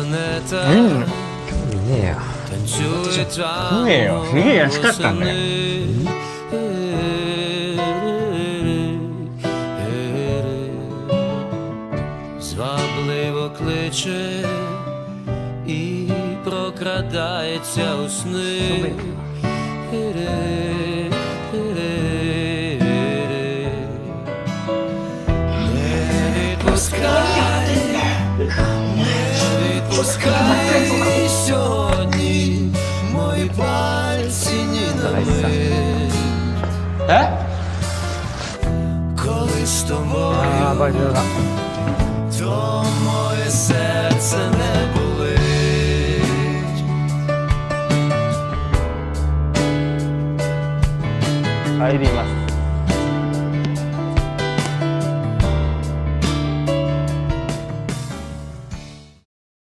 味ねえよ。 食えよ。すげえ安かったんだよ。 Звабливо кличе і прокрадається у сни. Не відпускай, не відпускай сьогодні мої пальці ні на мить. Коли з тобою, то моє серце не болить. 帰りま